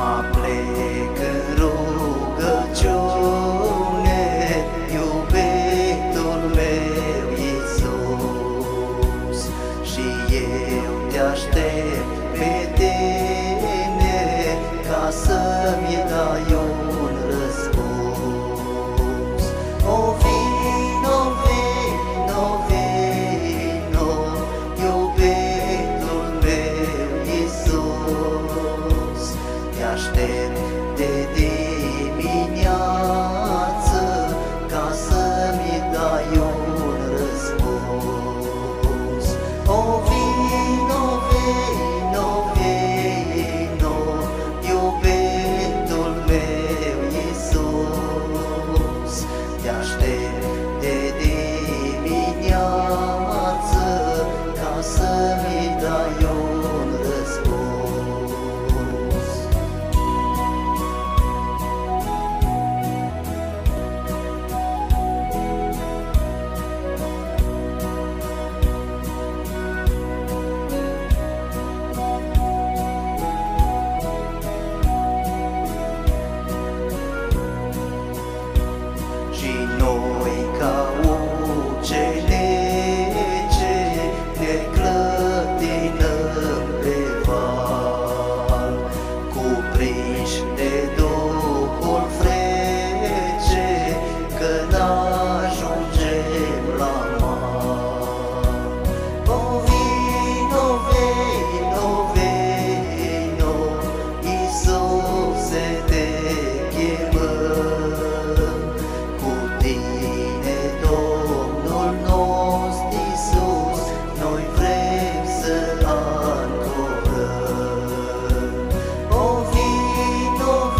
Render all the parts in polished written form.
Aplec în rugăciune, iubitul meu Iisus, și eu te aștept pe tine ca să-mi dai un răspuns. O vino, vino, vino, iubitul meu Iisus, te aștept de dimineață ca să-mi dai un răspuns. O vino, vino, vino, iubitul meu Iisus, te aștept de dimineață ca să-mi dai un răspuns. Și noi ca ucenice ne clătinăm pe val, cuprinși de Duhul frece, că n-ajungem la mal. O vino, vino, vino, Iisuse, te chemăm, cu tine, Domnul nostru Iisus, noi vrem să ancorăm. O vino,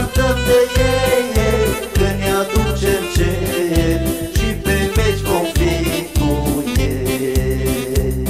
cântăm de El, că ne aduce în cer și pe veci vom fi cu El.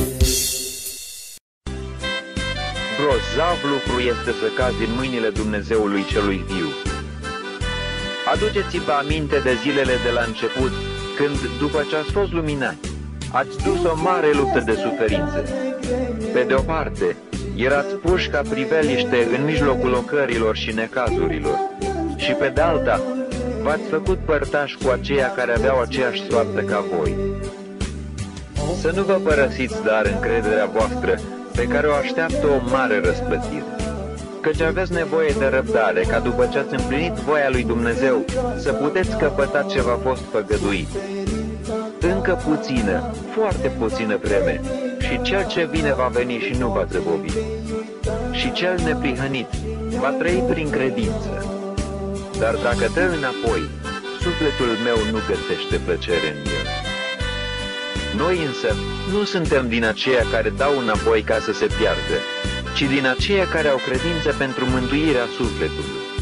Grozav lucru este să cazi în mâinile Dumnezeului celui viu. Aduceți-vă aminte de zilele de la început, când, după ce ați fost luminați, ați dus o mare luptă de suferințe. Pe de o parte, erați puși ca priveliște în mijlocul locărilor și necazurilor, și pe de alta, v-ați făcut părtași cu aceia care aveau aceeași soartă ca voi. Să nu vă părăsiți, dar, încrederea voastră, pe care o așteaptă o mare răsplătire. Căci aveți nevoie de răbdare, ca după ce ați împlinit voia lui Dumnezeu, să puteți căpăta ce v-a fost făgăduit. Încă puțină, foarte puțină vreme, și cel ce vine va veni și nu va zăbovi. Și cel neprihănit va trăi prin credință. Dar dacă dă înapoi, sufletul meu nu găsește plăcere în el. Noi însă nu suntem din aceia care dau înapoi ca să se piardă, ci din aceia care au credință pentru mântuirea sufletului.